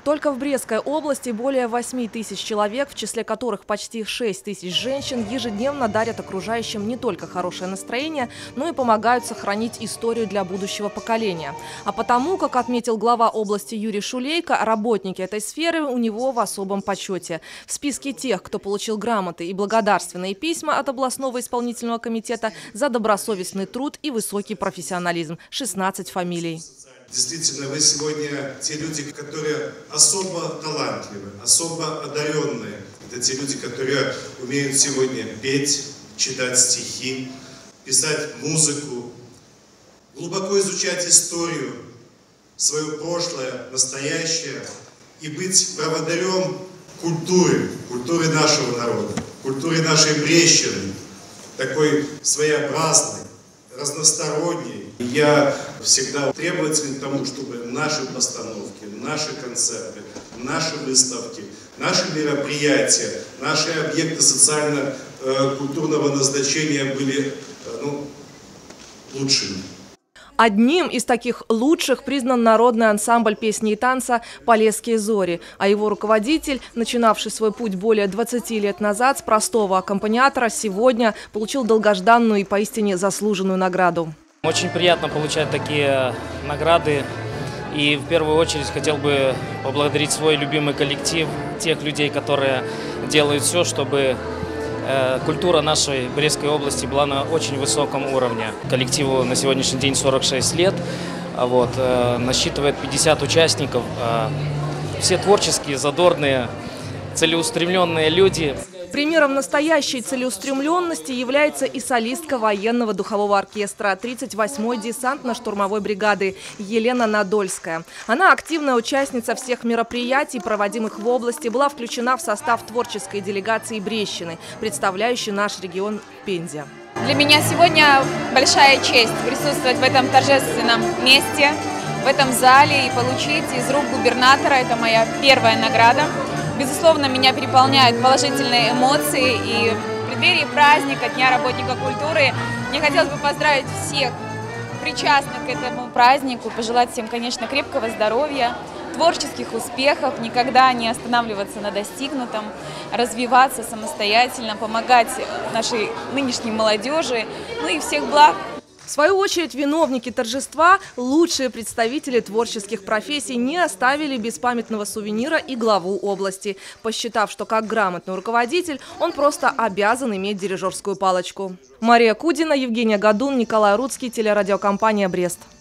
Только в Брестской области более 8 тысяч человек, в числе которых почти 6 тысяч женщин, ежедневно дарят окружающим не только хорошее настроение, но и помогают сохранить историю для будущего поколения. А потому, как отметил глава области Юрий Шулейко, работники этой сферы у него в особом почете. В списке тех, кто получил грамоты и благодарственные письма от областного исполнительного комитета за добросовестный труд и высокий профессионализм. 16 фамилий. Действительно, вы сегодня те люди, которые особо талантливы, особо одаренные. Это те люди, которые умеют сегодня петь, читать стихи, писать музыку, глубоко изучать историю, свое прошлое, настоящее и быть проводырем культуры нашего народа, культуры нашей Брестщины, такой своеобразной, разносторонней. Я всегда требователен к тому, чтобы наши постановки, наши концерты, наши выставки, наши мероприятия, наши объекты социально-культурного назначения были лучшими. Одним из таких лучших признан народный ансамбль песни и танца «Полесские зори», а его руководитель, начинавший свой путь более 20 лет назад с простого аккомпаниатора, сегодня получил долгожданную и поистине заслуженную награду. Очень приятно получать такие награды. И в первую очередь хотел бы поблагодарить свой любимый коллектив, тех людей, которые делают все, чтобы культура нашей Брестской области была на очень высоком уровне. Коллективу на сегодняшний день 46 лет, насчитывает 50 участников. Все творческие, задорные, целеустремленные люди. Примером настоящей целеустремленности является и солистка военного духового оркестра 38-й десантно-штурмовой бригады Елена Надольская. Она активная участница всех мероприятий, проводимых в области, была включена в состав творческой делегации Брестщины, представляющей наш регион в Пензе. Для меня сегодня большая честь присутствовать в этом торжественном месте, в этом зале и получить из рук губернатора, это моя первая награда. Безусловно, меня переполняют положительные эмоции, и в преддверии праздника Дня работника культуры мне хотелось бы поздравить всех причастных к этому празднику, пожелать всем, конечно, крепкого здоровья, творческих успехов, никогда не останавливаться на достигнутом, развиваться самостоятельно, помогать нашей нынешней молодежи, и всех благ. В свою очередь, виновники торжества, лучшие представители творческих профессий, не оставили без памятного сувенира и главу области, посчитав, что как грамотный руководитель он просто обязан иметь дирижерскую палочку. Мария Кудина, Евгения Гадун, Николай Рудский, телерадиокомпания «Брест».